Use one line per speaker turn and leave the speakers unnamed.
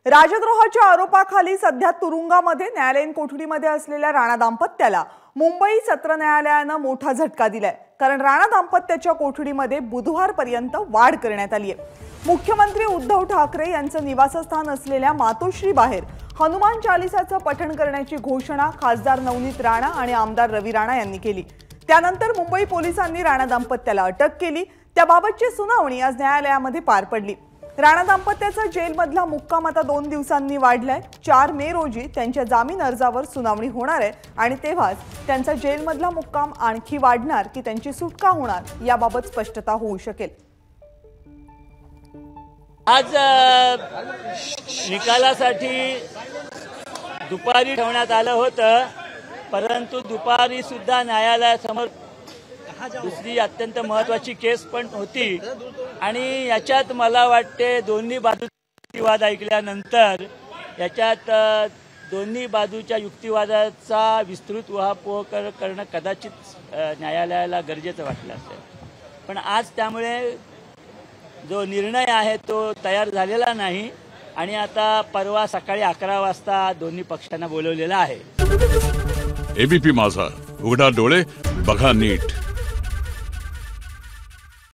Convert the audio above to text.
राजद्रोहाच्या आरोपाखाली सध्या तुरुंगामध्ये न्यायालयीन कोठडीमध्ये असलेल्या राणा दाम्पत्याला मुंबई सत्र न्यायालयाने मोठा झटका दिलाय। कारण राणा दाम्पत्याच्या कोठडीमध्ये बुधवारपर्यंत वाढ करण्यात आली आहे। मुख्यमंत्री उद्धव ठाकरे यांचं निवासस्थान असलेल्या मातोश्री बाहेर हनुमान चालीसाचं पठण करण्याची घोषणा खासदार नवनीत राणा आणि आमदार रवी राणा यांनी केली। त्यानंतर मुंबई पोलिसांनी राणा दाम्पत्याला अटक केली। त्याबाबतची सुनावणी आज न्यायालयामध्ये पार पडली। राणा दाम्पत्याचा जेलमधला मुक्काम आता 2 दिवसांनी वाढलाय। 4 मे रोजी त्यांच्या जामीन अर्जावर सुनावणी होणार आहे आणि तेव्हाच त्यांचा जेलमधला मुक्काम आणखी वाढणार की त्यांची सुटका होणार याबाबत स्पष्टता होऊ शकेल।
आज निकालासाठी दुपारी ठेवण्यात आलं होतं, परंतु दुपारी सुद्धा न्यायालयासमोर दुसरी अत्यंत महत्त्वाची केस पण होती आणि याच्यात मला वाटते दोन्ही बाजूचे युक्तिवाद ऐकल्यानंतर याच्यात दोन्ही बाजूच्या युक्तिवादाचा विस्तृत उहापोह करणं कदाचित न्यायालयाला गरजेचं वाटलं असेल। पण आज त्यामुळे जो निर्णय आहे तो तयार झालेला नाही आणि आता परवा सकाळी 11 वाजता दोन्ही पक्षांना बोलवलेलं आहे।
एबीपी माझा, उघडा डोळे बघा नीट।